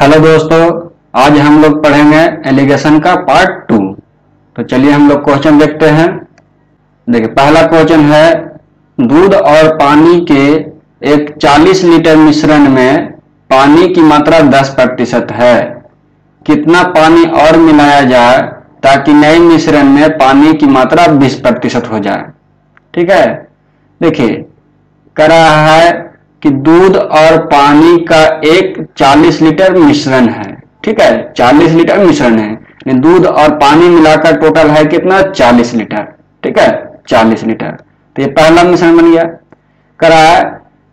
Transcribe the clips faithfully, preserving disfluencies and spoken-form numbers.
Hello दोस्तों, आज हम लोग पढ़ेंगे एलिगेशन का पार्ट टू। तो चलिए हम लोग क्वेश्चन देखते हैं। देखिए पहला क्वेश्चन है, दूध और पानी के एक चालीस लीटर मिश्रण में पानी की मात्रा दस प्रतिशत है। कितना पानी और मिलाया जाए ताकि नए मिश्रण में पानी की मात्रा बीस प्रतिशत हो जाए। ठीक है, देखिए कह रहा है कि दूध और पानी का एक चालीस लीटर मिश्रण है। ठीक है, चालीस लीटर मिश्रण है, दूध और पानी मिलाकर टोटल है कितना, चालीस लीटर। ठीक है, चालीस लीटर। तो ये पहला मिश्रण बन गया। कह रहा है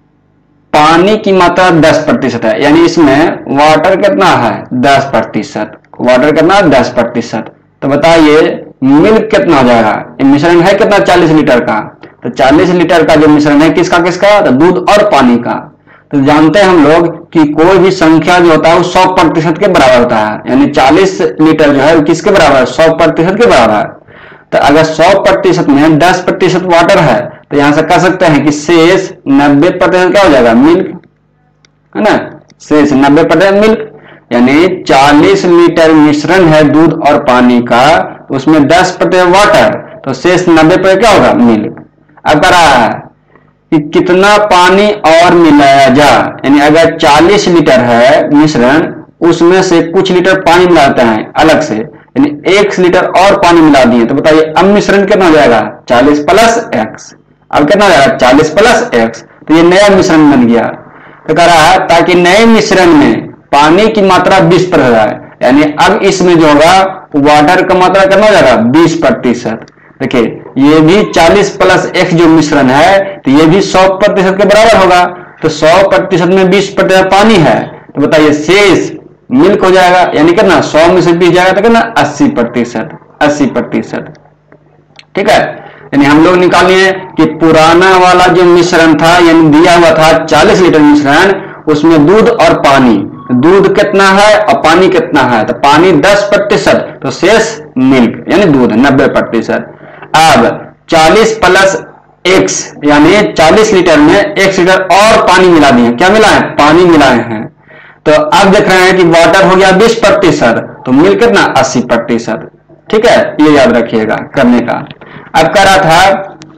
पानी की मात्रा दस प्रतिशत है, यानी इसमें वाटर कितना है, दस प्रतिशत। वाटर कितना, दस प्रतिशत। तो बताइए मिल्क कितना हो जाएगा। ये मिश्रण है कितना, चालीस लीटर का। तो चालीस लीटर का जो मिश्रण है किसका किसका, तो दूध और पानी का। तो जानते हैं हम लोग कि कोई भी संख्या जो होता है वो सौ प्रतिशत के बराबर होता है, यानी चालीस लीटर जो है वो किसके बराबर है, सौ प्रतिशत के बराबर है। तो अगर सौ प्रतिशत में दस प्रतिशत वाटर है तो यहां से कह सकते हैं कि शेष नब्बे प्रतिशत क्या हो जाएगा, मिल्क, है ना। शेष नब्बे प्रतिशत मिल्क, यानी चालीस लीटर मिश्रण है दूध और पानी का, उसमें दस प्रतिशत वाटर, तो शेष नब्बे प्रतिशत क्या होगा, मिल्क। अब कह रहा है कि कितना पानी और मिलाया जाए, यानी अगर चालीस लीटर है मिश्रण, उसमें से कुछ लीटर पानी मिलाते हैं अलग से, यानी एक लीटर और पानी मिला दिए। तो बताइए अब मिश्रण कितना हो जाएगा, चालीस प्लस एक्स। अब कितना हो जाएगा, चालीस प्लस एक्स। तो ये नया मिश्रण बन गया। तो कह रहा है ताकि नए मिश्रण में पानी की मात्रा बीस पर हो जाए, यानी अब इसमें जो होगा वाटर का मात्रा कितना हो जाएगा, बीस प्रतिशत। देखिए ये भी चालीस प्लस एक्स जो मिश्रण है तो ये भी सौ प्रतिशत के बराबर होगा। तो सौ प्रतिशत में बीस प्रतिशत पानी है, तो बताइए शेष मिल्क हो जाएगा, यानी कितना, सौ में से बीस जाएगा तो कितना, अस्सी प्रतिशत। अस्सी प्रतिशत। ठीक है, यानी हम लोग निकालिए कि पुराना वाला जो मिश्रण था, यानी दिया हुआ था चालीस लीटर मिश्रण, उसमें दूध और पानी, दूध कितना है और पानी कितना है, तो पानी दस प्रतिशत, तो शेष मिल्क यानी दूध नब्बे प्रतिशत। अब चालीस प्लस एक्स यानी चालीस लीटर में एक लीटर और पानी मिला दिए। क्या मिला है, पानी मिलाए हैं। तो अब देख रहे हैं कि वाटर हो गया बीस प्रतिशत, तो मिल्क कितना, अस्सी प्रतिशत। ठीक है, ये याद रखिएगा करने का। अब कह रहा था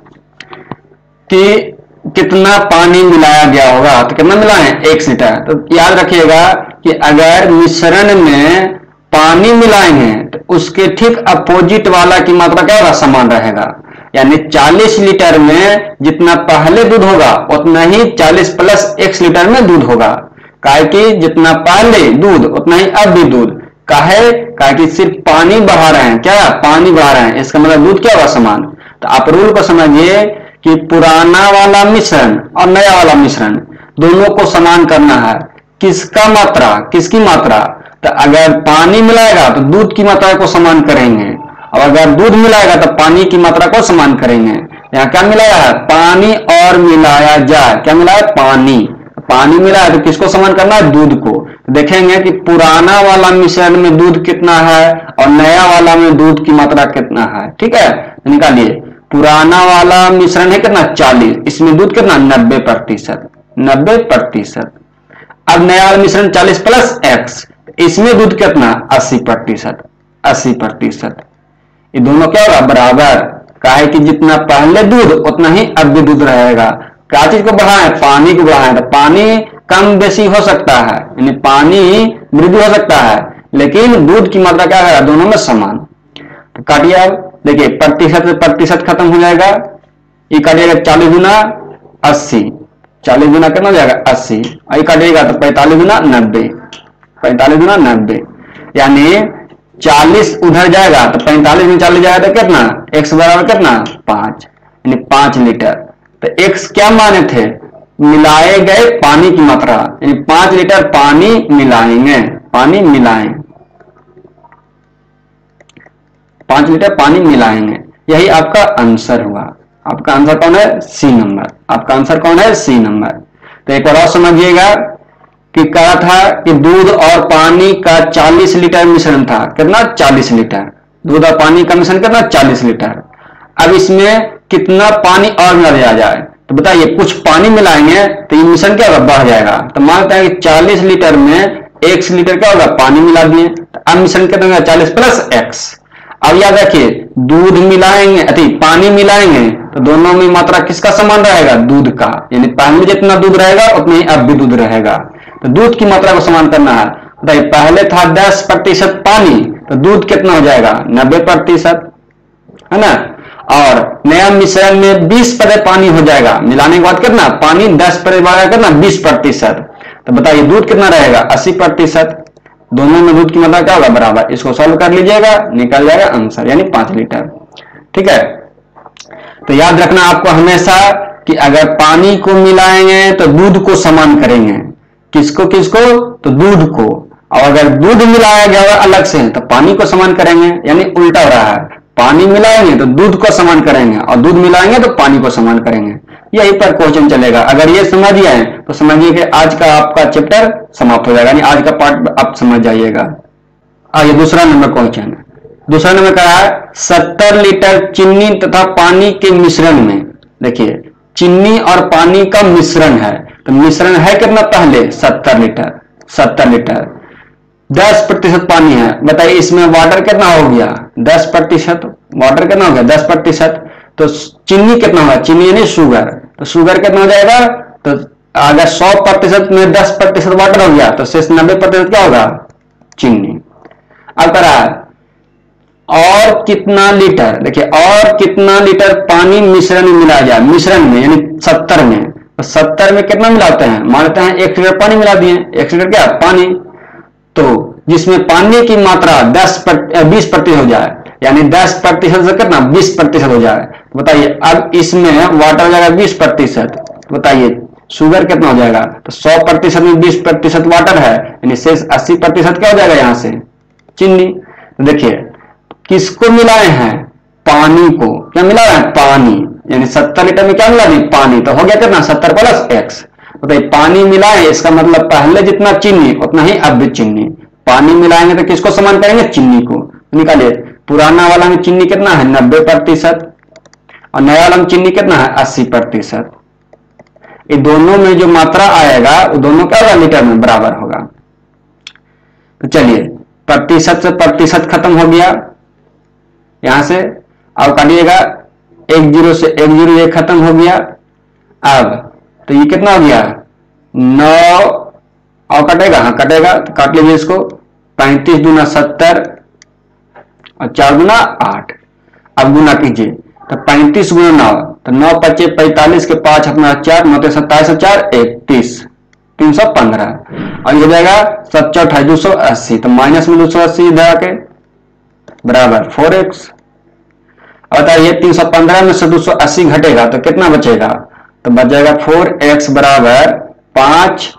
कि कितना पानी मिलाया गया होगा, तो कितना मिला है, एक लीटर। तो याद रखिएगा कि अगर मिश्रण में पानी मिलाएंगे तो उसके ठीक अपोजिट वाला की मात्रा क्या होगा, समान रहेगा। यानी चालीस लीटर में जितना पहले दूध होगा उतना ही चालीस प्लस एक्स लीटर में दूध होगा। काहे कि जितना पहले दूध उतना ही अब भी दूध। काहे काहे कि सिर्फ पानी बढ़ा रहे हैं, क्या पानी बढ़ा रहे हैं, इसका मतलब दूध क्या होगा, समान। तो आप रूल को समझिए कि पुराना वाला मिश्रण और नया वाला मिश्रण दोनों को समान करना है। किसका मात्रा, किसकी मात्रा, तो अगर पानी मिलाएगा तो दूध की मात्रा को समान करेंगे, और अगर दूध मिलाएगा तो पानी की मात्रा को समान करेंगे। यहाँ क्या मिलाया है, पानी और मिलाया जाए। क्या मिला है, पानी। पानी मिला है तो किसको समान करना है, दूध को। देखेंगे कि पुराना वाला मिश्रण में दूध कितना है और नया वाला में दूध की मात्रा कितना है। ठीक है, निकालिए। पुराना वाला मिश्रण है कितना, चालीस, इसमें दूध कितना, नब्बे प्रतिशत। नब्बे प्रतिशत। अब नया वाला मिश्रण चालीस प्लस एक्स, इसमें दूध कितना, अस्सी प्रतिशत। अस्सी प्रतिशत। ये दोनों क्या होगा, बराबर। काहे कि जितना पहले दूध उतना ही अब भी दूध रहेगा। क्या चीज को बढ़ाएं, पानी को बढ़ाएं। तो पानी कम बेसी हो सकता है, यानी पानी वृद्धि हो सकता है, लेकिन दूध की मात्रा क्या है, दोनों में समान। तो काटिए। अब देखिए प्रतिशत से प्रतिशत खत्म हो जाएगा। ये काटिएगा चालीस गुना अस्सी, चालीस गुना कितना हो जाएगा, अस्सी। ये काटिएगा तो पैंतालीस गुना नब्बे, पैंतालीस गुना नब्बे, यानी चालीस उधर जाएगा तो पैंतालीस में चालीस जाएगा तो कितना, एक्स बराबर कितना, पांच, यानी पांच लीटर। तो एक्स क्या माने थे, मिलाए गए पानी की मात्रा, यानी पांच लीटर पानी मिलाएंगे, पानी मिलाएं, पांच लीटर पानी मिलाएंगे। यही आपका आंसर हुआ। आपका आंसर कौन है, सी नंबर। आपका आंसर कौन है, सी नंबर। तो एक और समझिएगा कि कहा था कि दूध और पानी का चालीस लीटर मिश्रण था। कितना, चालीस लीटर। दूध और पानी का मिश्रण कितना, चालीस लीटर। अब इसमें कितना पानी और मिला दिया जाए, तो बताइए कुछ पानी मिलाएंगे तो ये मिश्रण क्या बढ़ जाएगा। तो मानते हैं कि चालीस लीटर में एक्स लीटर क्या होगा, पानी मिला दिए, तो अब मिश्रण कितना होगा, चालीस प्लस एक्स। अब याद रखिए दूध मिलाएंगे अति पानी मिलाएंगे तो दोनों में मात्रा किसका समान रहेगा, दूध का, यानी पहले जितना दूध रहेगा उतना ही अब भी दूध रहेगा। तो दूध की मात्रा को समान करना है। बताइए पहले था दस प्रतिशत पानी, तो दूध कितना हो जाएगा, नब्बे प्रतिशत, है ना। और नया मिश्रण में बीस प्रतिशत पानी हो जाएगा, मिलाने के बाद कितना, पानी दस प्रतिशत कितना, बीस प्रतिशत। तो बताइए दूध कितना रहेगा, अस्सी प्रतिशत। दोनों में दूध की मात्रा क्या होगा, बराबर। इसको सॉल्व कर लीजिएगा, निकल जाएगा आंसर, यानी पांच लीटर। ठीक है, तो याद रखना आपको हमेशा कि अगर पानी को मिलाएंगे तो दूध को समान करेंगे, किसको किसको, तो दूध को। और अगर दूध मिलाया गया अलग से तो पानी को समान करेंगे, यानी उल्टा हो रहा है, पानी मिलाएंगे तो दूध को समान करेंगे और दूध मिलाएंगे तो पानी को समान करेंगे। यही पर क्वेश्चन चलेगा। अगर ये समझ जाए तो समझिए कि आज का आपका चैप्टर समाप्त हो जाएगा, यानी आज का पार्ट आप समझ जाइएगा। आइए दूसरा नंबर क्वेश्चन। दूसरा नंबर का है सत्तर लीटर चीनी तथा पानी के मिश्रण में, देखिए चीनी और पानी का मिश्रण है, तो मिश्रण है कितना, पहले सत्तर लीटर, सत्तर लीटर, दस प्रतिशत पानी है। बताइए इसमें वाटर कितना हो गया, दस प्रतिशत, वाटर कितना हो गया, दस प्रतिशत। तो चीनी कितना होगा, चीनी यानी शुगर, तो शुगर कितना हो जाएगा, तो अगर सौ प्रतिशत में दस प्रतिशत वाटर हो गया तो शेष नब्बे प्रतिशत क्या होगा, चीनी। अब करा और कितना लीटर, देखिए और कितना लीटर पानी मिश्रण में मिलाया जाए, मिश्रण में यानी सत्तर में, तो सत्तर में कितना मिलाते हैं, मानते हैं एक लीटर पानी मिला दिए, एक लीटर क्या पानी, तो जिसमें पानी की मात्रा दस बीस प्रतिशत हो जाए, यानी दस प्रतिशत से कितना, बीस प्रतिशत हो जाए। तो बताइए अब इसमें वाटर हो जाएगा बीस प्रतिशत, तो बताइए शुगर कितना हो जाएगा, तो सौ प्रतिशत में बीस प्रतिशत वाटर है, यानी शेष अस्सी प्रतिशत क्या हो जाएगा यहां से, चीनी। तो देखिए किसको मिलाए हैं, पानी को, क्या मिला है, पानी, यानी सत्तर लीटर में क्या मिला दी, पानी, तो हो गया कितना, सत्तर प्लस एक्स। बताइए पानी मिलाए, इसका मतलब पहले जितना चीनी उतना ही अब भी चीनी। पानी मिलाएंगे तो किसको समान करेंगे, चीनी को। निकालिए पुराना वाला में चीनी कितना है, नब्बे प्रतिशत, और नया वाला में चीनी कितना है, अस्सी प्रतिशत। ये दोनों में जो मात्रा आएगा वो दोनों क्या होगा, लीटर में बराबर होगा। तो चलिए प्रतिशत से प्रतिशत खत्म हो गया यहां से, अब काटिएगा एक जीरो से एक जीरो ये खत्म हो गया। अब तो ये कितना हो गया, नौ, और कटेगा, हाँ कटेगा, तो काट लीजिए इसको, पैंतीस दूना सत्तर और चार गुना आठ। अब गुना कीजिए, तो पैंतीस गुना नौ, तो नौ पच्चे पैंतालीस के पांच अपना चार, नौ सत्ताईस चार इकतीस, तीन सौ पंद्रह, और ये हो जाएगा सत चौठाई दो सौ अस्सी, तो माइनस में दो सौ अस्सी इधर आके बराबर फोर एक्स। बताइए तीन सौ पंद्रह में से दो सौ अस्सी घटेगा तो कितना बचेगा, तो बच जाएगा फोर एक्स बराबर पांच,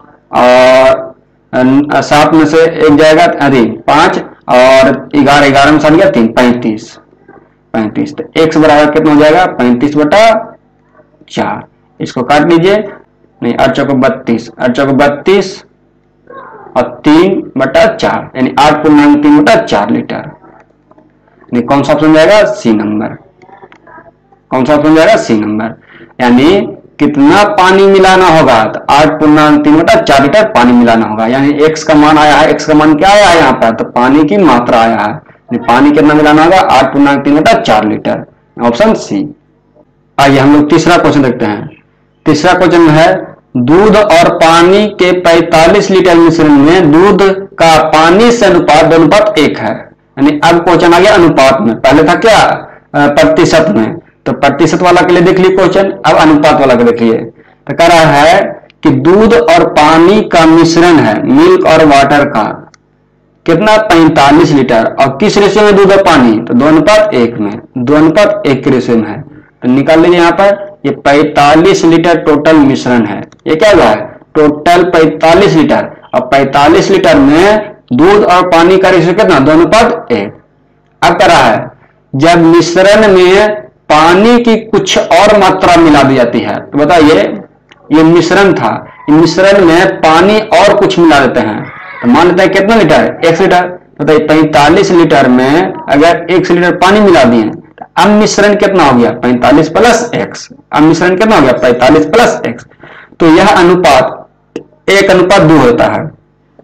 और सात में से एक जाएगा अरे पांच, और ग्यारह ग्यारह में सात गया तीन, पैंतीस, पैंतीस, तो एक्स बराबर कितना हो जाएगा, पैंतीस बटा चार। इसको काट लीजिए, नहीं आठ चौको बत्तीस, आठ चौको बत्तीस और तीन बटा चार, यानी आठ पूर्णांक तीन बटा चार लीटर। नहीं कौन सा ऑप्शन जाएगा, सी नंबर, कौन सा ऑप्शन जाएगा, सी नंबर। यानी कितना पानी मिलाना होगा, तो आठ पूर्णांक तीन बटा चार लीटर पानी मिलाना होगा। यानी एक्स का मान आया है, एक्स का मान क्या आया है यहाँ पर, तो पानी की मात्रा आया है, पानी कितना मिलाना होगा, आठ पूर्णांक तीन बटा चार लीटर, ऑप्शन सी। आइए हम लोग तीसरा क्वेश्चन देखते हैं। तीसरा क्वेश्चन है दूध और पानी के पैंतालीस लीटर मिश्रण में दूध का पानी से अनुपात दो अनुपात एक है। यानी अब क्वेश्चन आ गया अनुपात में, पहले था क्या प्रतिशत में, तो प्रतिशत वाला के लिए देख लीजिए क्वेश्चन, अब अनुपात वाला के देखिए। तो कह रहा है कि दूध और पानी का मिश्रण है, मिल्क और वाटर का, कितना पैंतालीस लीटर, और किस रेशियो में दूध और पानी, तो दो अनुपात एक में, दो अनुपात एक के रेशियो में है। तो निकाल लीजिए यहाँ पर, ये पैंतालीस लीटर टोटल मिश्रण है। ये क्या हुआ है, टोटल पैंतालीस लीटर, और पैंतालीस लीटर में दूध और पानी का रेशियो कितना, दो अनुपात एक। अब कह रहा है जब मिश्रण में पानी की कुछ और मात्रा मिला दी जाती है, तो बताइए ये मिश्रण था, मिश्रण में पानी और कुछ मिला देते हैं, तो मान लेते हैं कितना लीटर, एक लीटर। बताइए पैंतालीस लीटर में अगर एक लीटर पानी मिला दिए, तो अब मिश्रण कितना हो गया, पैंतालीस प्लस एक्स। अब मिश्रण कितना हो गया, पैंतालीस प्लस एक्स। तो यह अनुपात एक अनुपात दो होता है।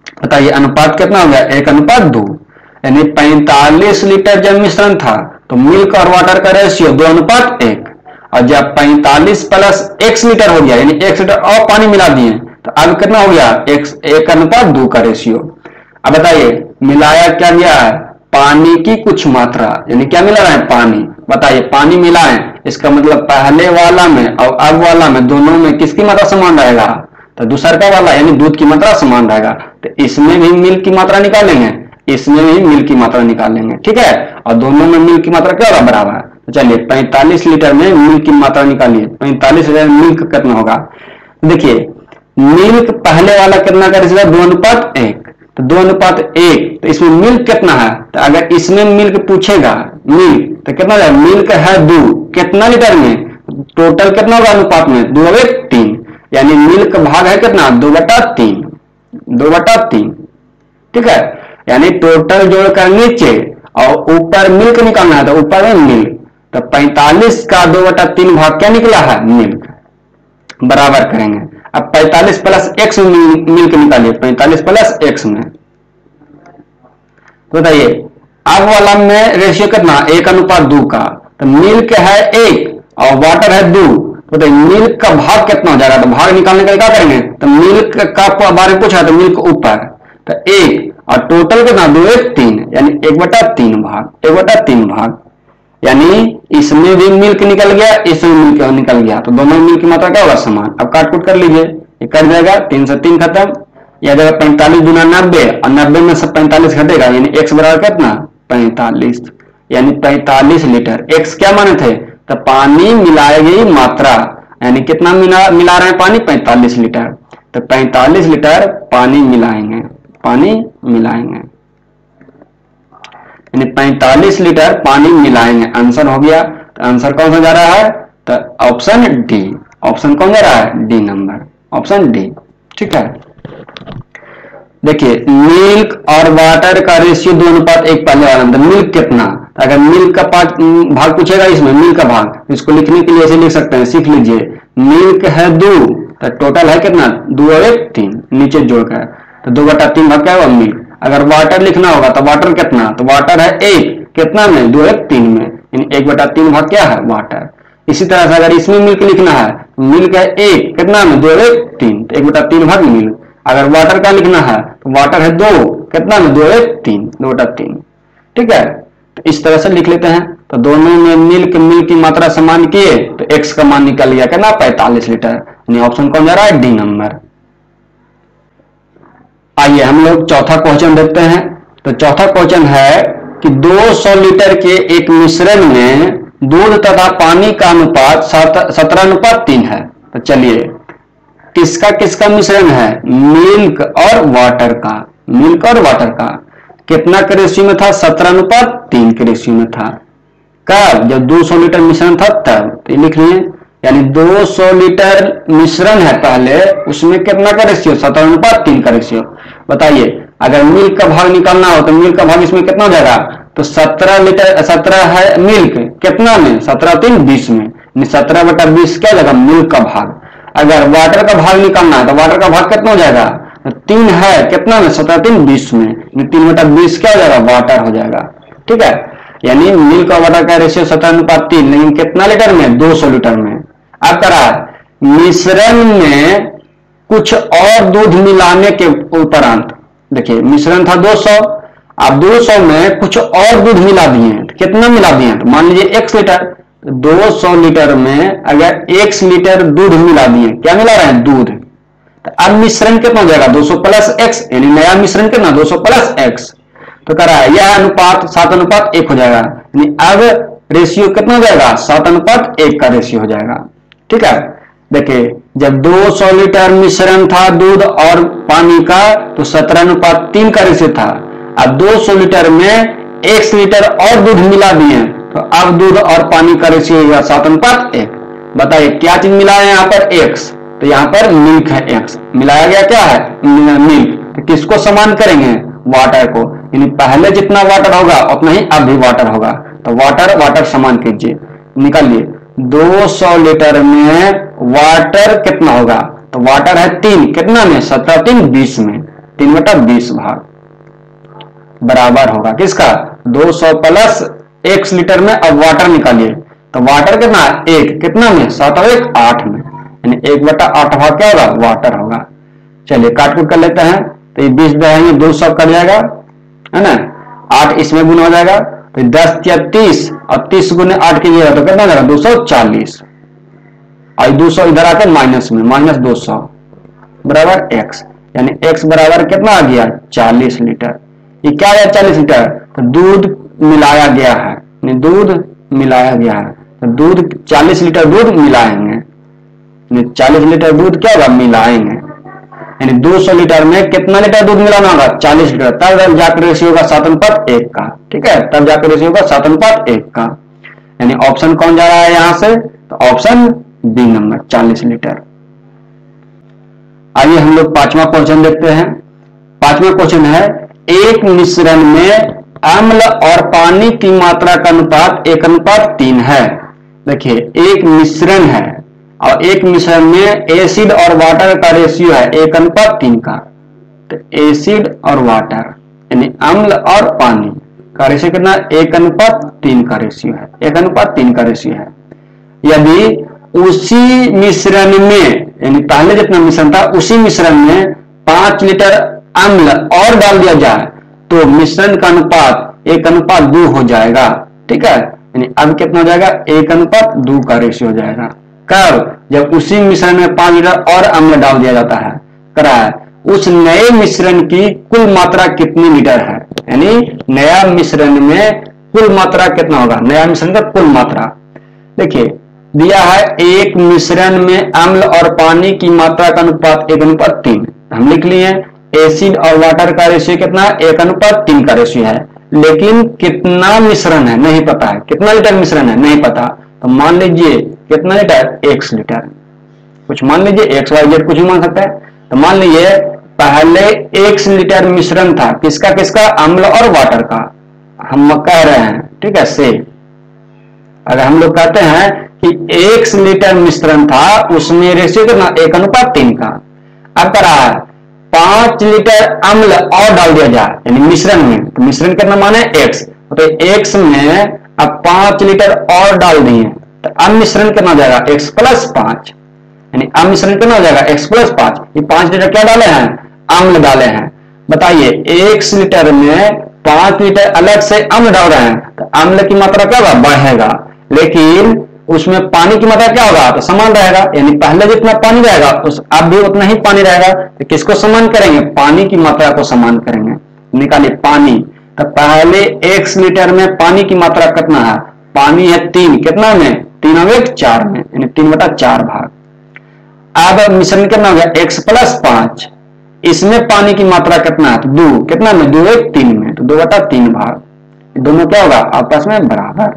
बताइए अनुपात कितना हो गया, एक अनुपात दो, यानी पैंतालीस लीटर जब मिश्रण था तो मिल्क और वाटर का रेशियो दो अनुपात एक, और जब पैंतालीस प्लस एक्स लीटर हो गया यानी एक लीटर और पानी मिला दिए तो अब कितना हो गया, एक, एक अनुपात दो का रेशियो। अब बताइए मिलाया क्या गया है, पानी की कुछ मात्रा, यानी क्या मिला रहा है, पानी। बताइए पानी मिलाएं, इसका मतलब पहले वाला में और अब वाला में दोनों में किसकी मात्रा समान रहेगा, तो दूसरा वाला यानी दूध की मात्रा समान रहेगा। तो इसमें भी मिल्क की मात्रा निकालेंगे, इसमें भी मिल्क की मात्रा निकालेंगे, ठीक है, और दोनों में मिल्क की मात्रा क्या होगा, बराबर है। तो चलिए पैंतालीस लीटर में मिल्क की मात्रा निकालिए, पैंतालीस लीटर मिल्क कितना होगा, देखिए मिल्क पहले वाला कितना का रेशियो, दो अनुपात एक, तो दो अनुपात एक, तो इसमें मिल्क कितना है, तो अगर इसमें मिल्क पूछेगा मिल्क तो कितना है, मिल्क है दो, कितना लीटर में, टोटल कितना होगा अनुपात में, दो एक तीन, यानी मिल्क भाग है कितना, दो बटा तीन, दो बटा तीन, ठीक है, यानी टोटल जोड़कर नीचे और ऊपर मिल्क निकालना है तो ऊपर में मिल्क, तो पैंतालीस का दो बटा तीन भाग क्या निकला है, मिल्क, बराबर करेंगे। अब पैंतालीस प्लस एक्स में मिल्क निकालिए, पैंतालीस प्लस एक्स में, तो बताइए अब वाला में रेशियो कितना, एक अनुपात दो का, तो मिल्क है एक और वाटर है दो, तो मिल्क का भाग कितना हो जाएगा, तो भाग निकालने के लिए क्या करेंगे, तो मिल्क का बारे में पूछा तो मिल्क ऊपर, तो एक और टोटल कितना, दो एक तीन, यानी एक बटा तीन भाग, एक बटा तीन भाग, यानी इसमें भी मिल्क निकल गया, इसमें मिल्क निकल गया, तो दोनों मिल्क की मात्रा क्या होगा, समान। अब काट कूट कर लीजिए, ये कट जाएगा, तीन से तीन खत्म, यह जगह पैंतालीस गुना नब्बे और नब्बे में से पैंतालीस घटेगा यानी एक्स बराबर कितना, पैंतालीस, यानी पैंतालीस लीटर। एक्स क्या माने थे, तो पानी मिलाई गई मात्रा, यानी कितना मिला मिला रहे हैं पानी, पैंतालीस लीटर, तो पैंतालीस लीटर पानी मिलाएंगे, पानी मिलाएंगे यानी पैंतालीस लीटर पानी मिलाएंगे, आंसर हो गया। तो आंसर कौन सा जा रहा है, तो ऑप्शन डी, ऑप्शन कौन जा रहा है, डी नंबर, ऑप्शन डी, ठीक है। देखिए मिल्क और वाटर का रेशियो दो अनुपात एक, पहले वाला में मिल्क कितना, अगर मिल्क का भाग पूछेगा इसमें मिल्क का भाग, इसको लिखने के लिए ऐसे लिख सकते हैं, सीख लीजिए, मिल्क है दो तो टोटल है कितना, दो और एक तीन, नीचे जोड़कर, तो दो बटा तीन भाग क्या होगा, मिल्क। अगर वाटर लिखना होगा तो वाटर कितना, तो वाटर है एक, कितना में, दो एक तीन में, यानी एक बटा तीन भाग क्या है, वाटर। इसी तरह से अगर इसमें मिल्क लिखना है, मिल्क है एक, कितना में, दो एक तीन, तो एक बटा तीन भाग मिल्क। अगर वाटर का लिखना है तो वाटर है दो, कितना में, दो एक तीन, दो बटा तीन, ठीक है। तो इस तरह से लिख लेते हैं, तो दोनों में मिल्क मिल्क की मात्रा समान किए तो एक्स का मान निकल गया कितना, पैंतालीस लीटर, यानी ऑप्शन कौन जा रहा है, डी नंबर। आइए हम लोग चौथा क्वेश्चन देखते हैं। तो चौथा क्वेश्चन है कि दो सौ लीटर के एक मिश्रण में दूध तथा पानी का अनुपात सत्रह अनुपात तीन है। तो चलिए किसका किसका मिश्रण है, मिल्क और वाटर का, मिल्क और वाटर का कितना के रेशियो में था, सत्रह अनुपात तीन के रेशियो में था। कब, जब दो सौ लीटर मिश्रण था तब। तो ये लिख लिए, यानी दो सौ लीटर मिश्रण है पहले, उसमें कितना का रेशियो, सत्रह अनुपात तीन का रेशियो। बताइए अगर मिल्क का भाग निकालना हो तो मिल्क का भाग इसमें कितना हो जाएगा, तो सत्रह लीटर, सत्रह है मिल्क, कितना में, सत्रह तीन बीस में, सत्रह बटा बीस क्या जाएगा, मिल्क का भाग। अगर वाटर का भाग निकालना है तो वाटर का भाग कितना हो जाएगा, तीन है, कितना में, सत्रह तीन बीस में, तीन बटा बीस क्या हो जाएगा, वाटर हो जाएगा, ठीक है। यानी मिल्क और वाटर का रेशियो सत्रह अनुपात तीन, लेकिन कितना लीटर में, दो सौ लीटर में। अब करा मिश्रण में कुछ और दूध मिलाने के उपरांत, देखिए मिश्रण था दो सौ, अब दो सौ में कुछ और दूध मिला दिए हैं, तो कितना मिला दिए हैं, तो मान लीजिए एक लीटर, दो सौ लीटर में अगर एक लीटर दूध मिला दिए, क्या मिला रहे हैं, दूध। तो अब मिश्रण कितना हो जाएगा, दो सौ प्लस एक्स, यानी नया मिश्रण कितना, दो सौ प्लस एक्स। तो कह रहा है यह अनुपात सात अनुपात एक हो जाएगा, यानी अब रेशियो कितना हो जाएगा, सात अनुपात एक का रेशियो हो जाएगा, ठीक है। देखिए जब दो सौ लीटर मिश्रण था दूध और पानी का तो सत्रह अनुपात तीन का रेशियो था। अब दो सौ लीटर में एक लीटर और दूध मिला दिए तो अब दूध और पानी का रेशियो होगा सात अनुपात एक। बताइए क्या चीज मिलाया है यहाँ पर, एक्स, तो यहाँ पर मिल्क है, एक्स मिलाया गया क्या है, मिल्क। तो किसको समान करेंगे, वाटर को, यानी पहले जितना वाटर होगा उतना ही अब भी वाटर होगा। तो वाटर वाटर समान कीजिए, निकालिए, दो सौ लीटर में वाटर कितना होगा, तो वाटर है तीन, कितना में, सत्रह तीन बीस में, तीन बटा बीस भाग बराबर होगा किसका, दो सौ प्लस एक्स लीटर में। अब वाटर निकालिए, तो वाटर कितना, एक, कितना में, सात और एक आठ में, यानी एक बटा आठ भाग क्या होगा, वाटर होगा। चलिए काट कूट कर लेते हैं, तो ये बीस दहेंगे दो सौ कट जाएगा, है ना, आठ इसमें गुना हो जाएगा, तो दस या तीस, और तीस गुने आठ कीजिएगा तो कितना जाएगा, दो सौ चालीस, और दो सौ इधर आकर माइनस में, माइनस दो सौ बराबर एक्स, यानी एक्स बराबर कितना आ गया, चालीस लीटर। ये क्या है, चालीस लीटर, तो दूध मिलाया गया है, दूध मिलाया गया है, तो दूध चालीस लीटर दूध मिलाएंगे, चालीस लीटर दूध क्या होगा, मिलाएंगे, यानी दो सौ लीटर में कितना लीटर दूध मिलाना होगा, चालीस लीटर, तब जाकर रेशियो होगा सात अनुपात एक का, ठीक है, तब जाकर रेशियो होगा सात अनुपात एक का, यानी ऑप्शन कौन जा रहा है यहां से, तो ऑप्शन बी नंबर, चालीस लीटर। आइए हम लोग पांचवा क्वेश्चन देखते हैं। पांचवा क्वेश्चन है, एक मिश्रण में अम्ल और पानी की मात्रा का अनुपात एक अनुपात तीन है। देखिए एक मिश्रण है और एक मिश्रण में एसिड और वाटर का रेशियो है एक अनुपात तीन का, तो एसिड और वाटर यानी अम्ल और पानी का रेशियो कितना, एक अनुपात तीन का रेशियो है, एक अनुपात तीन का रेशियो है। यदि उसी मिश्रण में, यानी पहले जितना मिश्रण था उसी मिश्रण में पांच लीटर अम्ल और डाल दिया जाए तो मिश्रण का अनुपात एक अनुपात दो हो जाएगा, ठीक है, यानी अब कितना हो जाएगा, एक अनुपात दो का रेशियो हो जाएगा। कब, जब उसी मिश्रण में पांच लीटर और अम्ल डाल दिया जाता है, करा है, उस नए मिश्रण की कुल मात्रा कितनी लीटर है, यानी नया मिश्रण में कुल मात्रा कितना होगा, नया मिश्रण का कुल मात्रा। देखिए दिया है एक मिश्रण में अम्ल और पानी की मात्रा का अनुपात एक अनुपात तीन, हम लिख लिए एसिड और वाटर का रेशियो कितना, एक अनुपात तीन का रेशियो है, लेकिन कितना मिश्रण है नहीं पता है, कितना लीटर मिश्रण है नहीं पता, तो मान लीजिए कितना लीटर, एक्स लीटर, कुछ मान लीजिए एक्स वाई जेड कुछ भी मान सकता है। तो मान लीजिए पहले एक्स लीटर मिश्रण था, किसका किसका, अम्ल और वाटर का, हम कह रहे हैं, ठीक है, से अगर हम लोग कहते हैं कि एक्स लीटर मिश्रण था उसमें रेशियो कितना, एक अनुपात तीन का। अब करा है पांच लीटर अम्ल और डाल दिया जाए यानी मिश्रण में, तो मिश्रण कितना माने एक्स, तो एक्स में अब पांच लीटर और डाल दिए तो अब मिश्रण कितना हो जाएगा, एक्स प्लस पांच, यानी अब मिश्रण कितना हो जाएगा, एक्स प्लस पांच। ये पांच लीटर क्या डाले हैं, अम्ल डाले हैं। बताइए एक्स लीटर में पांच लीटर अलग से अम्ल डाल रहे हैं तो अम्ल की मात्रा क्या होगा, बढ़ेगा, लेकिन उसमें पानी की मात्रा क्या होगा, तो समान रहेगा, यानी पहले जितना पानी रहेगा उस अब भी उतना ही पानी रहेगा। तो किसको समान करेंगे, पानी की मात्रा को समान करेंगे। निकालिए पानी, तो पहले एक लीटर में पानी की मात्रा कितना है, पानी है तीन, कितना में, तीन और एक चार में, यानी तीन बटा चार भाग। अब मिश्रण कितना हो गया, एक्स प्लस पांच, इसमें पानी की मात्रा कितना है, तो दो, कितना में, दो एक तीन में, तो दो बटा तीन भाग। दोनों क्या होगा, आपस में बराबर।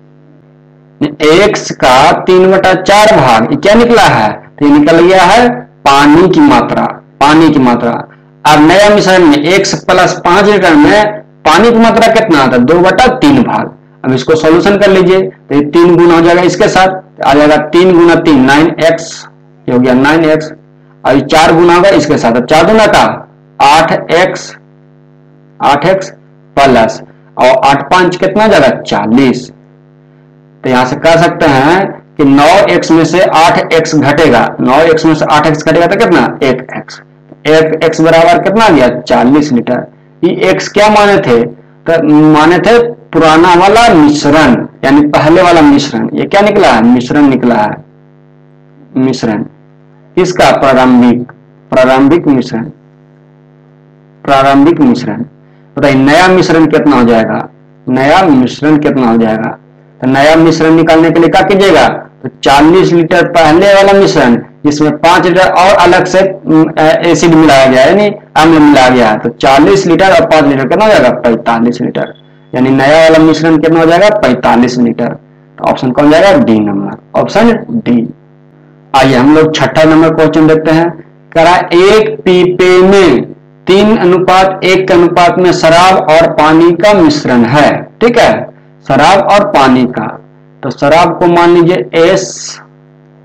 एक्स का तीन बटा चार भाग, ये क्या निकला है, तो ये निकल गया है पानी की मात्रा, पानी की मात्रा। अब नया मिश्रण में एक्स प्लस पांच लीटर में पानी की मात्रा कितना आता है, दो बटा तीन भाग। अब इसको सॉल्यूशन कर लीजिए, तो ये तीन गुना हो जाएगा इसके साथ, आ जाएगा तीन गुना तीन, नाइन एक्स हो गया, नाइन एक्स, और ये चार गुना होगा इसके साथ, अब चार गुना का आठ एक्स, आठ एक्स प्लस और आठ पांच कितना जाएगा, चालीस। तो यहां से कह सकते हैं कि नौ एक्स में से आठ एक्स घटेगा, नौ एक्स में से आठ एक्स घटेगा तो कितना, एक एक्स, एक एक्स बराबर कितना आ गया, चालीस लीटर। ये एक्स क्या माने थे, तो माने थे पुराना वाला मिश्रण, यानी पहले वाला मिश्रण। ये क्या निकला है, मिश्रण निकला है, मिश्रण इसका प्रारंभिक, प्रारंभिक मिश्रण, प्रारंभिक मिश्रण। बताइए नया मिश्रण कितना हो जाएगा, नया मिश्रण कितना हो जाएगा, तो नया मिश्रण निकालने के लिए क्या कीजिएगा, तो चालीस लीटर पहले वाला मिश्रण जिसमें पांच लीटर और अलग से एसिड मिलाया गया यानी अम्ल मिलाया गया, तो चालीस लीटर और पांच लीटर कितना हो जाएगा, पैंतालीस लीटर, यानी नया वाला मिश्रण कितना हो जाएगा, पैंतालीस लीटर। तो ऑप्शन कौन जाएगा, डी नंबर, ऑप्शन डी। आइए हम लोग छठा नंबर क्वेश्चन देखते हैं। करा एक पीपे में तीन अनुपात एक के अनुपात में शराब और पानी का मिश्रण है, ठीक है, शराब और पानी का। तो शराब को मान लीजिए एस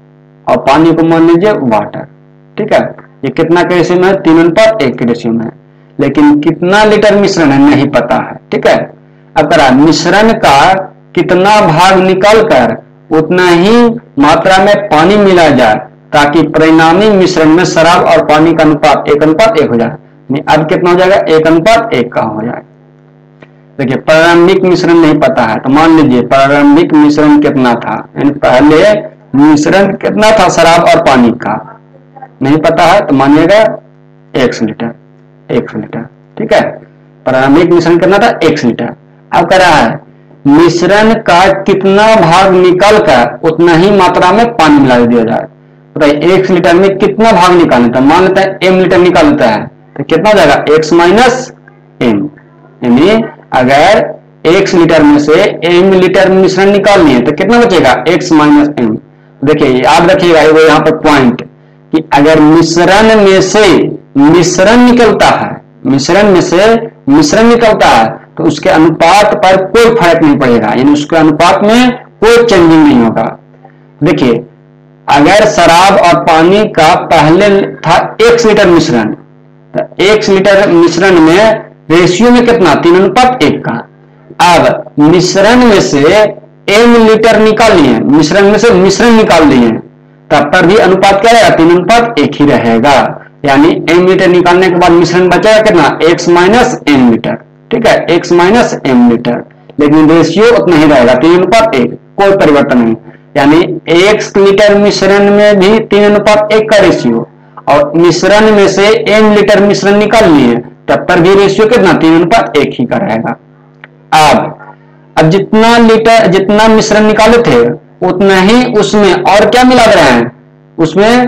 और पानी को मान लीजिए वाटर, ठीक है। ये कितना के रेशियो में है, तीन अनुपात एक के रेशियो में। लेकिन कितना लीटर मिश्रण है नहीं पता है। ठीक है, अब करा मिश्रण का कितना भाग निकालकर उतना ही मात्रा में पानी मिला जाए ताकि परिणामी मिश्रण में शराब और पानी का अनुपात एक अनुपात एक हो जाए। अब कितना हो जाएगा, एक अनुपात एक का हो जाए। देखिए प्रारंभिक मिश्रण नहीं पता है तो मान लीजिए प्रारंभिक मिश्रण कितना था, यानी पहले मिश्रण कितना था शराब और पानी का नहीं पता है तो मानिएगा एक लीटर एक लीटर। ठीक है, प्रारंभिक मिश्रण कितना था एक लीटर। अब कह रहा है मिश्रण का कितना भाग निकालकर उतना ही मात्रा में पानी मिला दिया जाए। तो एक लीटर में कितना भाग निकालना है, मान लेता है एम लीटर निकाल लेता है तो कितना हो जाएगा एक्स माइनस एम, यानी अगर एक लीटर में से एम लीटर मिश्रण निकाल लिए तो कितना बचेगा एक्स माइनस एम। देखिए याद रखिएगा वो यहाँ पर पॉइंट कि अगर मिश्रण में से मिश्रण निकलता है मिश्रण में से मिश्रण निकलता है तो उसके अनुपात पर कोई फर्क नहीं पड़ेगा, यानी उसके अनुपात में कोई चेंजिंग नहीं होगा। देखिए अगर शराब और पानी का पहले था एक लीटर मिश्रण तो एक लीटर मिश्रण में रेशियो में कितना तीन अनुपात एक का। अब मिश्रण में से एम लीटर निकाल लिए, मिश्रण में से मिश्रण निकाल लिए तब पर भी अनुपात क्या रहेगा तीन अनुपात एक ही रहेगा, यानी एम लीटर निकालने के बाद मिश्रण बचेगा कितना एक्स माइनस एम लीटर। ठीक है, एक्स माइनस एम लीटर, लेकिन रेशियो उतना ही रहेगा तीन अनुपात एक, कोई परिवर्तन नहीं। यानी एक लीटर मिश्रण में भी तीन अनुपात एक का रेशियो और मिश्रण में से एम लीटर मिश्रण निकाल लिए तब पर भी रेशियो कितना तीन अनुपात एक ही का रहेगा। अब अब जितना लीटर जितना मिश्रण निकाले थे उतना ही उसमें और क्या मिला रहे हैं, उसमें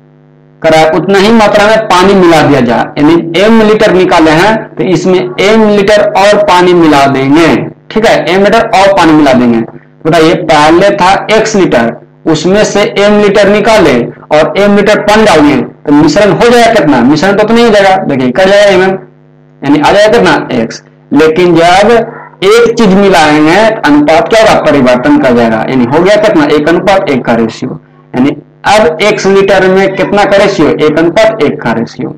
करा उतना ही मात्रा में पानी मिला दिया जाए, यानी एम लीटर निकाले हैं तो इसमें एम लीटर और पानी मिला देंगे। ठीक है, एम लीटर और पानी मिला देंगे। बताइए पहले था एक्स लीटर उसमें से एम लीटर निकाले और एम लीटर पानी डाल दिए तो मिश्रण हो जाएगा कितना, मिश्रण तो उतना ही हो जाएगा। देखिए कर जाएगा एम एम यानी आ जाएगा कितना एक्स, लेकिन जब एक चीज मिलाएंगे अनुपात क्या होगा परिवर्तन कर जाएगा, यानी हो गया कितना एक अनुपात एक का रेशियो। यानी अब एक लीटर में कितना का रेशियो एक अनुपात एक का रेशियो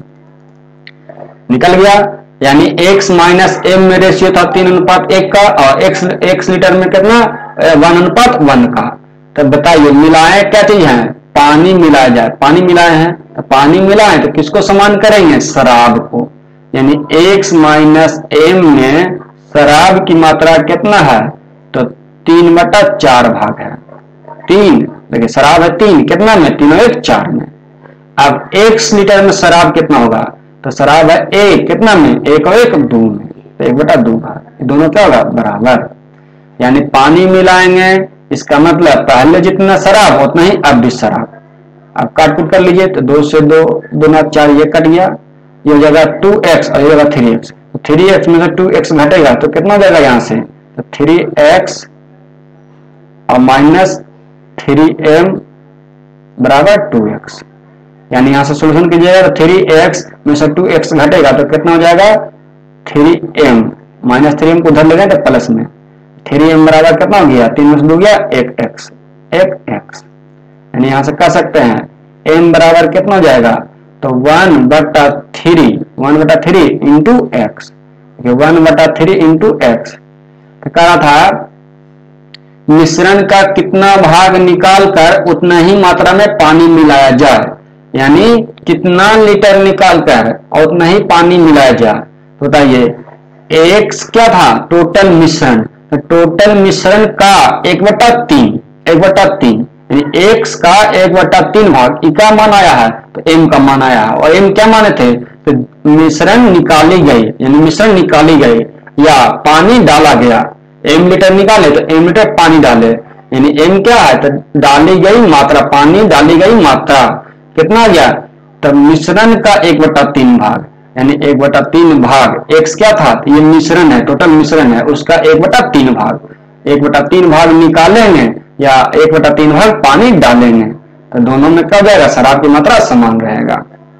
निकल गया, यानी x माइनस एम में रेशियो था तीन अनुपात एक का और x x लीटर में कितना वन अनुपात वन का। तो बताइए मिलाए क्या चीज है, पानी मिलाया जाए, पानी मिलाए हैं तो पानी मिलाए तो किसको समान करेंगे शराब को, यानी x माइनस एम में शराब की मात्रा कितना है तो तीन बटा चार भाग है, तीन देखिए शराब है तीन कितना में तीन और एक चार में। अब एक लीटर में शराब कितना होगा तो शराब है एक कितना में एक और एक दो में, तो एक बटा दो भाग दोनों क्या होगा बराबर, यानी पानी मिलाएंगे इसका मतलब पहले जितना शराब उतना ही अब भी शराब। अब काट कुट कर लीजिए तो दो से दो गुना चार ये कट गया, ये हो जाएगा टू एक्स और ये होगा थ्री एक्स, थ्री एक्स में से टू एक्स घटेगा तो कितना हो जाएगा यहाँ से तो थ्री एक्स और माइनस थ्री एम बराबर टू एक्स, यानी यहां से सोल्यूशन कीजिएगा तो थ्री एक्स में से टू एक्स घटेगा तो कितना हो जाएगा three M minus three M को उधर ले जाए तो प्लस में थ्री एम बराबर कितना हो गया तीन में से दो गया एक एक्स एक एक्स, यानी यहां से कह सकते हैं एम बराबर कितना हो जाएगा तो वन बटा थ्री वन बटा थ्री इंटू एक्स, वन बटा थ्री इंटू एक्स। तो कह रहा था मिश्रण का कितना भाग निकालकर उतना ही मात्रा में पानी मिलाया जाए, यानी कितना लीटर निकालकर और उतना ही पानी मिलाया जाए। बताइए एक्स क्या था टोटल मिश्रण, तो टोटल मिश्रण का एक बटा तीन एक बटा तीन यानी एक्स का एक बटा तीन भाग ई का मान आया है तो एम का मान आया है, और एम क्या माने थे तो मिश्रण निकाली गई यानी मिश्रण निकाली गई या पानी डाला गया, एम लीटर निकाले तो एम लीटर पानी डाले, यानी एम क्या है तो डाली गई मात्रा पानी डाली गई मात्रा कितना आ गया तो मिश्रण का एक बटा तीन भाग, यानी एक बटा तीन भाग एक्स क्या था तो ये मिश्रण है टोटल मिश्रण है उसका एक बटा तीन भाग, एक बटा तीन भाग निकालेंगे या एक बटा तीन भाग पानी डालेंगे तो दोनों में क्या जाएगा शराब की मात्रा समान रहेगा,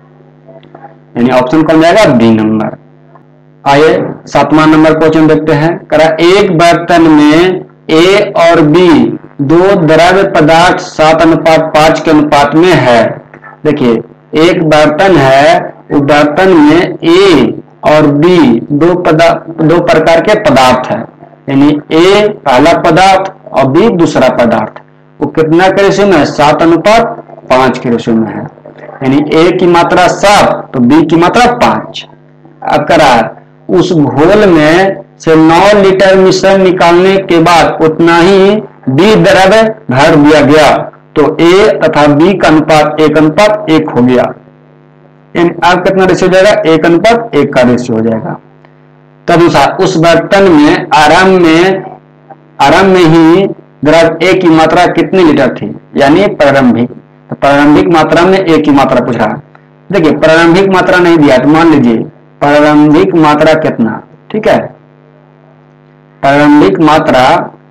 यानी ऑप्शन कौन जाएगा बी नंबर। आइए सातवां नंबर क्वेश्चन देखते हैं। करा एक बर्तन में ए और बी दो द्रव्य पदार्थ सात अनुपात पांच के अनुपात में है। देखिए एक बर्तन है, उस बर्तन में ए और बी दो पदार्थ दो प्रकार के पदार्थ है, यानी ए पहला पदार्थ और बी दूसरा पदार्थ, वो कितना के रेशियो में है? सात अनुपात पांच के रेशियो में है। यानी ए की मात्रा सात तो बी की मात्रा पांच। अब करा उस घोल में से नौ लीटर मिश्रण निकालने के बाद उतना ही बी द्रव्य भर दिया गया, तो ए तथा बी का अनुपात एक अनुपात एक हो गया। अब कितना रेशियो हो जाएगा? एक अनुपात एक का रेशियो हो जाएगा। तदनुसार उस बर्तन में आरंभ में आरंभ में ही द्रव ए की मात्रा कितनी लीटर थी, यानी प्रारंभिक। तो प्रारंभिक मात्रा में ए की मात्रा पूछा। देखिए प्रारंभिक मात्रा नहीं दिया तो मान लीजिए प्रारंभिक मात्रा कितना, ठीक है। प्रारंभिक मात्रा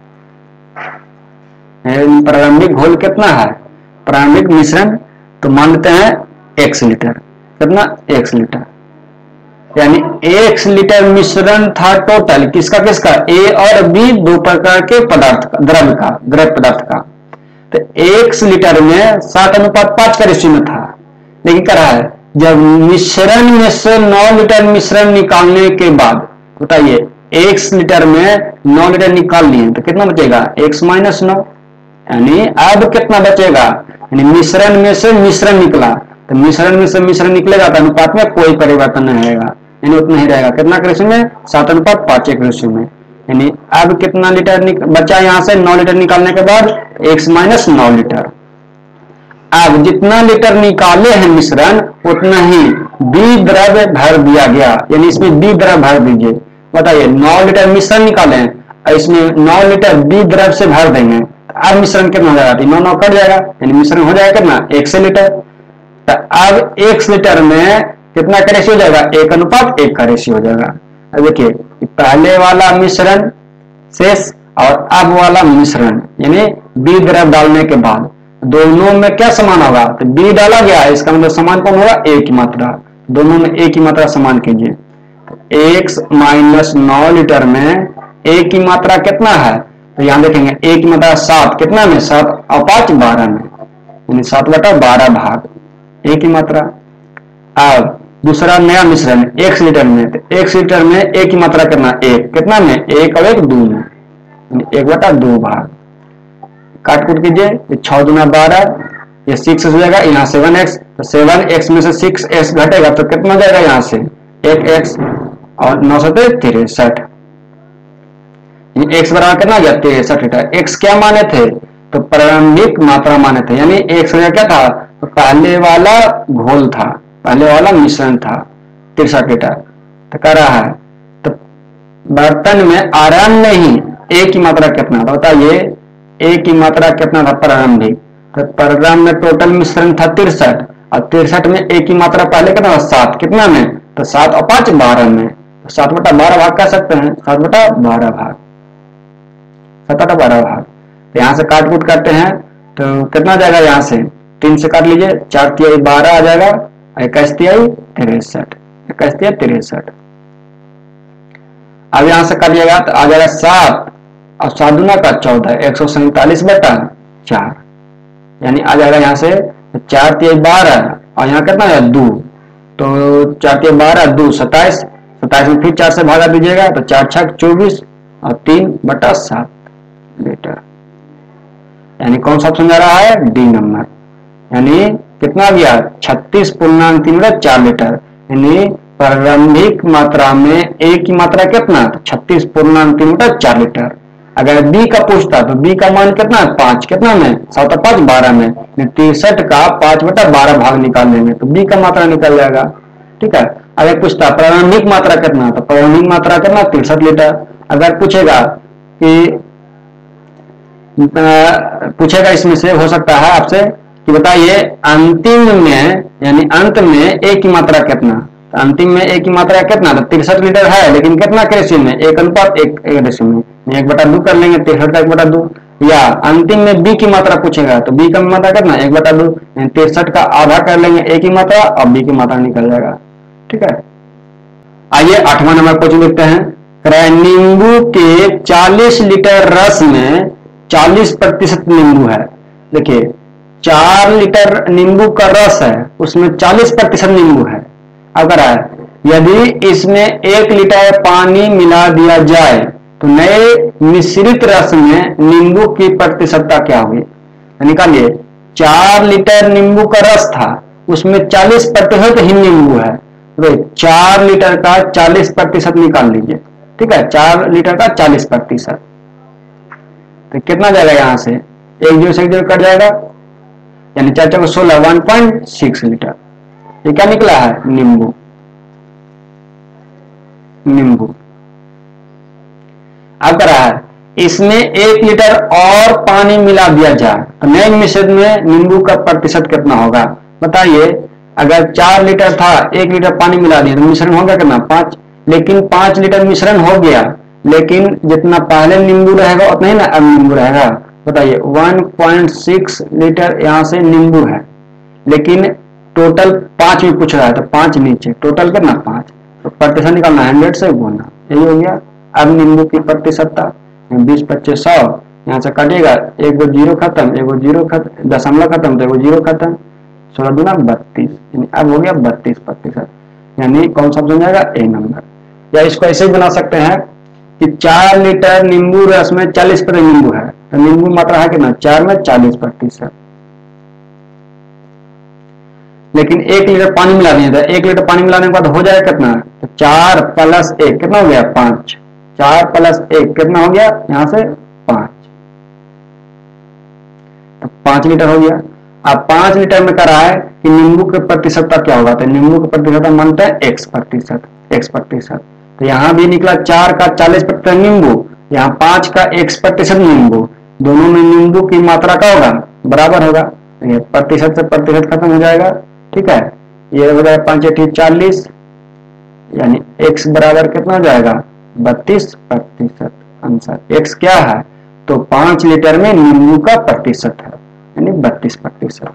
प्रारंभिक घोल कितना है? प्रारंभिक मिश्रण तो मान लेते हैं एक्स लीटर। कितना? X litre. यानी एक्स लीटर मिश्रण था टोटल किसका किसका? ए और बी दो प्रकार के पदार्थ का, द्रव्य का, द्रव्य पदार्थ का। तो एक्स लीटर में सात अनुपात पांच का रेशियो में था, लेकिन क्या रहा है जब मिश्रण में से नौ लीटर मिश्रण निकालने के बाद बताइए एक्स लीटर में नौ लीटर निकाल लिए तो कितना बचेगा? एक्स माइनस नौ। यानी अब कितना बचेगा? यानी मिश्रण में से मिश्रण निकला तो मिश्रण में से मिश्रण निकलेगा तो अनुपात में कोई परिवर्तन नहीं रहेगा, यानी उतना ही रहेगा। कितना के रेशियो में? सात अनुपात पांच के रेशियो में। यानी अब कितना लीटर बचा यहाँ से? नौ लीटर निकालने के बाद एक्स माइनस नौ लीटर। अब जितना लीटर निकाले हैं मिश्रण उतना ही बी द्रव्य भर दिया गया, यानी इसमें बी द्रव्य भर दीजिए। बताइए नौ लीटर मिश्रण निकाले और इसमें नौ लीटर बी द्रव्य से भर देंगे, अब मिश्रण कितना हो जाएगा? नौ नौ कट जाएगा, यानी मिश्रण हो जाएगा कितना? एक सौ लीटर। तो अब एक लीटर में कितना का रेशियो हो जाएगा? एक अनुपात एक का रेशियो हो जाएगा। अब देखिए पहले वाला मिश्रण शेष और अब वाला मिश्रण यानी बी द्रव्य डालने के बाद दोनों में क्या समान होगा? तो बी डाला गया है, इसका मतलब समान कौन होगा? ए की मात्रा। दोनों में ए की मात्रा समान कीजिए। एक्स माइनस नौ लीटर में ए की मात्रा कितना है? तो यहां देखेंगे ए की मात्रा सात, कितना में? सात और पांच बारह में, यानी सात बटा बारह भाग ए की मात्रा। अब दूसरा नया मिश्रण एक लीटर में, तो एक लीटर में ए की मात्रा कितना? एक, कितना में? एक और एक दो में, एक बटा दो भाग। काट कूट कीजिए, छह दुना बारह, ये सिक्स हो जाएगा, यहाँ सेवन एक्स, तो सेवन एक्स में से सिक्स एक्स घटेगा तो कितना हो जाएगा? यहाँ से एक एक्स और नौ सौ तिरसठ। एक्स बराबर कितना गया? तिरसठ लीटर। एक्स क्या माने थे? तो प्रारंभिक मात्रा माने थे, यानी एक्स क्या था? तो पहले वाला घोल था, पहले वाला मिश्रण था, तिरसठ लीटर। तो कह रहा है तो बर्तन में आरंभ में ही ए की मात्रा कितना था? बताइए ए की मात्रा कितना था प्रारंभिक? तो प्रारंभ में टोटल मिश्रण था तिरसठ और तिरसठ में ए की मात्रा पहले कितना था? सात, कितना में? तो सात और पांच बारह में, तो सात बटा बारह भाग कह सकते हैं, सात बटा बारह भाग, सात बटा बारह भाग। तो यहाँ से काट कूट करते हैं तो कितना जाएगा? यहाँ से तीन से काट लीजिए, चार तिहाई बारह आ जाएगा, इक्कीस तिहाई तिरसठ, इक्कीस तिहाई तिरसठ। अब यहाँ से काटिएगा तो आ जाएगा सात और सात दूना का चौदह, एक सौ सैंतालीस बटा चार, यानी आ जाएगा यहाँ से चार तिहाई बारह और यहाँ कितना है? दो, तो चार तिहाई बारह, दो सत्ताईस, सत्ताईस में फिर चार से भागा दीजिएगा तो चार छक चौबीस और तीन बटा सात लीटर। यानी कौन सा ऑप्शन जा रहा है? D number. यानी कितना गया? छत्तीस पूर्णांक तीन बटा चार लीटर। यानी प्रारंभिक मात्रा में ए की मात्रा कितना? तो छत्तीस पूर्णांक तीन बटा चार लीटर। अगर बी का पूछता तो बी का मान कितना है? पांच, कितना में? सात और पांच बारह में, तिरसठ का पांच बटा बारह भाग निकाल लेंगे तो बी का मात्रा निकल जाएगा। ठीक है। अगर पूछता प्रारंभिक मात्रा कितना, तो प्रारंभिक मात्रा कितना? तिरसठ लीटर। अगर पूछेगा कि पूछेगा इसमें से हो सकता है आपसे कि बताइए अंतिम में यानी अंत में ए की मात्रा कितना? तो अंतिम में ए की मात्रा कितना? तो तिरसठ लीटर है, लेकिन कितना के रेशियो में? एक अनुपात एक रेशियो में, एक बटा दो कर लेंगे, तिरसठ का एक बटा दो। या अंतिम में बी की मात्रा पूछेगा तो बी का मात्रा कितना? एक बटा दो, तिरसठ का आधा कर लेंगे ए की मात्रा और बी की मात्रा निकल जाएगा। ठीक है। आइए आठवां नंबर क्वेश्चन देखते हैं। नींबू के चालीस लीटर रस में चालीस प्रतिशत नींबू है। देखिए चार लीटर नींबू का रस है, उसमें चालीस प्रतिशत नींबू है। अगर है यदि इसमें एक लीटर पानी मिला दिया जाए तो नए मिश्रित रस में नींबू की प्रतिशतता क्या होगी? निकालिए, चार लीटर नींबू का रस था, उसमें चालीस प्रतिशत ही नींबू है, तो चार लीटर का चालीस प्रतिशत निकाल लीजिए। ठीक है, चार लीटर का चालीस प्रतिशत तो कितना जाएगा? यहां से एक जीरो से एक जीरो कट जाएगा, यानी चार चार को सोलह, वन पॉइंट सिक्स लीटर। ये क्या निकला है? नींबू। नींबू अब रहा है, इसमें एक लीटर और पानी मिला दिया जाए तो नए मिश्रण में नींबू का प्रतिशत कितना होगा? बताइए, अगर चार लीटर था, एक लीटर पानी मिला दिया तो मिश्रण हो गया कितना? पांच। लेकिन पांच लीटर मिश्रण हो गया, लेकिन जितना पहले नींबू रहेगा उतना ही ना अब नींबू रहेगा। बताइए, वन पॉइंट सिक्स लीटर यहां से नींबू है, लेकिन टोटल पांच में पूछ रहा है तो पांच नीचे, टोटल कितना? पांच। तो प्रतिशत निकालना, हंड्रेड से गुना, यही हो गया। अब नींबू की प्रतिशतता बीस पच्चीस सौ, यहाँ से कटेगा, एक गो जीरो खत्म, एक गो जीरो खत्म, दशमलव खत्म तो एक गो जीरो खत्म, सोलह दूना बत्तीस, यानी अब हो गया बत्तीस प्रतिशत। यानी कौन सा ऑप्शन जाएगा? A number. या इसको ऐसे ही बना सकते हैं कि चार लीटर नींबू रस में चालीस प्रतिशत नींबू है, तो नींबू मात्रा है कितना? चार में चालीस प्रतिशत। लेकिन एक लीटर पानी मिला दिया था, एक लीटर पानी मिलाने के बाद हो जाएगा कितना? तो चार प्लस एक कितना हो गया? पांच। चार प्लस एक कितना हो गया? यहां से पांच, तो पांच लीटर हो गया। अब पांच लीटर में करा है कि नींबू के प्रतिशतता क्या होगा? तो नींबू के प्रतिशतता मानते हैं एक्स प्रतिशत, एक्स प्रतिशत। तो यहां भी निकला चार का चालीस प्रतिशत नींबू, यहाँ पांच का एक्स प्रतिशत नींबू, दोनों में नींबू की मात्रा का होगा? बराबर होगा। ये प्रतिशत से प्रतिशत खत्म हो जाएगा। ठीक है, ये हो जाएगा पांच अठी चालीस, यानी एक्स बराबर कितना हो जाएगा? बत्तीस प्रतिशत। आंसर एक्स क्या है? तो पांच लीटर में नींबू का प्रतिशत है, यानी बत्तीस प्रतिशत।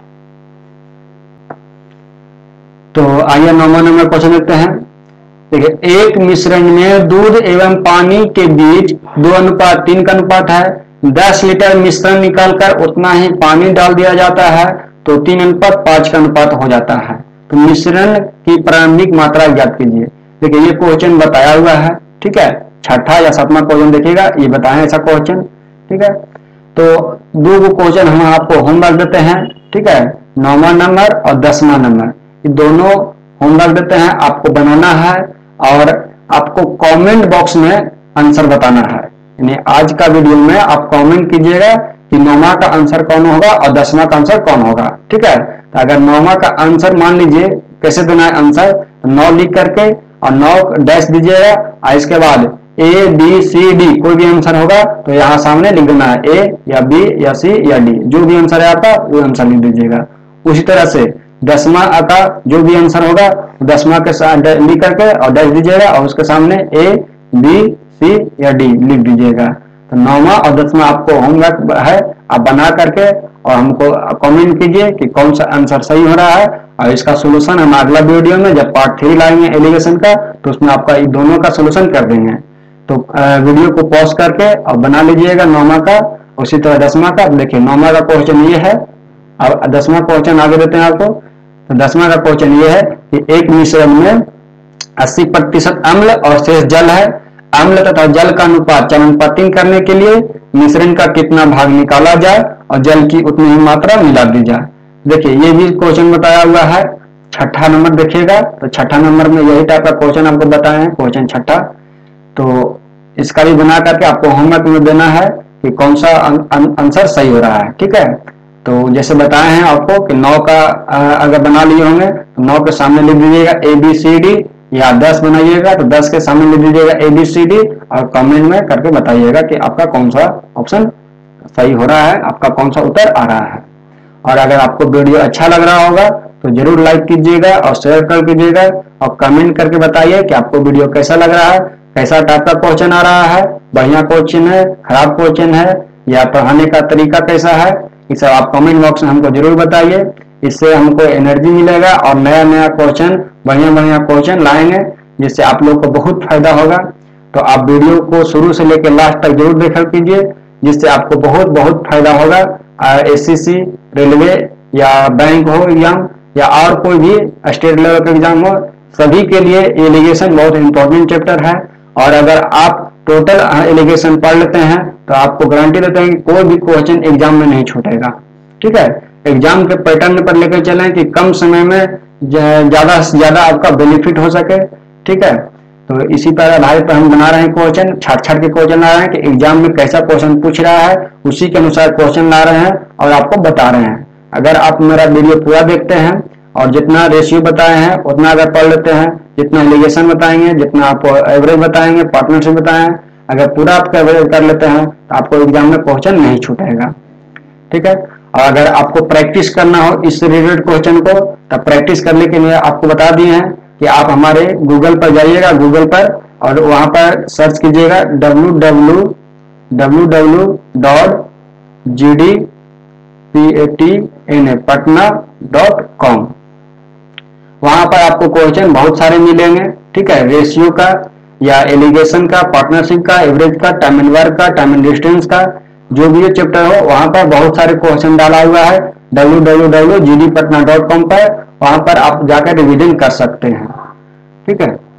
तो आइए नौवां नंबर क्वेश्चन देखते हैं। देखिए, एक मिश्रण में दूध एवं पानी के बीच दो अनुपात तीन का अनुपात है, दस लीटर मिश्रण निकालकर उतना ही पानी डाल दिया जाता है तो तीन अनुपात पांच का अनुपात हो जाता है। तो मिश्रण की प्रारंभिक मात्रा ज्ञात कीजिए। देखिए, ये क्वेश्चन बताया हुआ है। ठीक है, छठा या सातवां क्वेश्चन देखिएगा, ये बताए ऐसा क्वेश्चन। ठीक है, तो दो गो क्वेश्चन हम आपको होमवर्क देते हैं। ठीक है, नौवां नंबर और दसवां नंबर, ये दोनों होमवर्क देते हैं, आपको बनाना है और आपको कमेंट बॉक्स में आंसर बताना है। यानी आज का वीडियो में आप कमेंट कीजिएगा कि नौवां का आंसर कौन होगा और दसवां का आंसर कौन होगा। ठीक है, तो अगर नौवां का आंसर मान लीजिए कैसे देना है आंसर, नौ लिख करके और नौ डैश दीजिएगा और इसके बाद ए बी सी डी कोई भी आंसर होगा तो यहाँ सामने लिख देना है, ए या बी या सी या डी, जो भी आंसर है आपका वो आंसर लिख दीजिएगा। उसी तरह से दसवां का जो भी आंसर होगा दसवां के साथ लिख करके और डैश दीजिएगा और उसके सामने ए बी सी या डी लिख दीजिएगा। तो नौवां और दसवां आपको होमवर्क है, आप बना करके और हमको कमेंट कीजिए कि कौन सा आंसर सही हो रहा है, और इसका सोल्यूशन हम अगला वीडियो में जब पार्ट थ्री लाएंगे एलिगेशन का तो उसमें आपका इन दोनों का सोल्यूशन कर देंगे। तो वीडियो को पॉज करके और बना लीजिएगा नौवां का, उसी तरह दसवां का। देखिए, नौवां का क्वेश्चन ये है, अब दसवां क्वेश्चन आगे देते हैं आपको। तो दसवां का क्वेश्चन ये है कि एक मिश्रण में अस्सी प्रतिशत अम्ल और शेष जल है, अम्ल तथा जल का अनुपात चार अनुपात तीन करने के लिए मिश्रण का कितना भाग निकाला जाए और जल की उतनी ही मात्रा मिला दी जाए। देखिए, ये भी क्वेश्चन बताया हुआ है। छठा नंबर देखिएगा, तो छठा नंबर में यही टाइप का क्वेश्चन आपको बताए हैं, क्वेश्चन छठा। तो इसका भी बना करके आपको होमवर्क में देना है कि कौन सा आंसर सही हो रहा है। ठीक है, तो जैसे बताए हैं आपको कि नौ का अगर बना लिए होंगे तो नौ के सामने लिख दीजिएगा ए बी सी डी, या दस बनाइएगा तो दस के सामने लिख दीजिएगा ए बी सी डी और कमेंट में करके बताइएगा कि आपका कौन सा ऑप्शन सही हो रहा है, आपका कौन सा उत्तर आ रहा है। और अगर आपको वीडियो अच्छा लग रहा होगा तो जरूर लाइक कीजिएगा और शेयर कर दीजिएगा और कमेंट करके बताइए कि आपको वीडियो कैसा लग रहा है, कैसा टाइप का क्वेश्चन आ रहा है, बढ़िया क्वेश्चन है, खराब क्वेश्चन है, या पढ़ाने का तरीका कैसा है, ये सब आप कमेंट बॉक्स में हमको जरूर बताइए। इससे हमको एनर्जी मिलेगा और नया नया क्वेश्चन, बढ़िया बढ़िया क्वेश्चन लाएंगे जिससे आप लोग को बहुत फायदा होगा। तो आप वीडियो को शुरू से लेकर लास्ट तक जरूर देखा कीजिए, जिससे आपको बहुत बहुत फायदा होगा। एसएससी, रेलवे या बैंक हो एग्जाम या और कोई भी स्टेट लेवल का एग्जाम हो, सभी के लिए एलिगेशन बहुत इंपॉर्टेंट चैप्टर है, और अगर आप टोटल एलिगेशन पढ़ लेते हैं तो आपको गारंटी देते हैं कि कोई भी क्वेश्चन एग्जाम में नहीं छूटेगा। ठीक है, एग्जाम के पैटर्न पर लेकर चलें कि कम समय में ज्यादा से ज्यादा आपका बेनिफिट हो सके। ठीक है, तो इसी पर आधारित पर हम बना रहे हैं क्वेश्चन, छाट छाट के क्वेश्चन ला रहे हैं कि एग्जाम में कैसा क्वेश्चन पूछ रहा है, उसी के अनुसार क्वेश्चन ला रहे हैं और आपको बता रहे हैं। अगर आप मेरा वीडियो पूरा देखते हैं और जितना रेशियो बताए हैं उतना अगर पढ़ लेते हैं, जितना एलिगेशन बताएंगे, जितना आपको एवरेज बताएंगे, पार्टनरशिप बताएं, अगर पूरा आप एवरेज कर लेते हैं तो आपको एग्जाम में क्वेश्चन नहीं छूटेगा। ठीक है, और अगर आपको प्रैक्टिस करना हो इस रिलेटेड क्वेश्चन को, तब प्रैक्टिस करने के लिए आपको बता दिए हैं कि आप हमारे गूगल पर जाइएगा, गूगल पर, और वहां पर सर्च कीजिएगा W W W dot G D P A T N A Patna dot com. वहां पर आपको क्वेश्चन बहुत सारे मिलेंगे। ठीक है, रेशियो का या एलिगेशन का, पार्टनरशिप का, एवरेज का, टाइम एंड वर्क का, टाइम एंड डिस्टेंस का, जो भी ये चैप्टर हो वहां पर बहुत सारे क्वेश्चन डाला हुआ है W W W G D Patna dot com पर। वहां पर आप जाकर रिवीजन कर सकते हैं। ठीक है।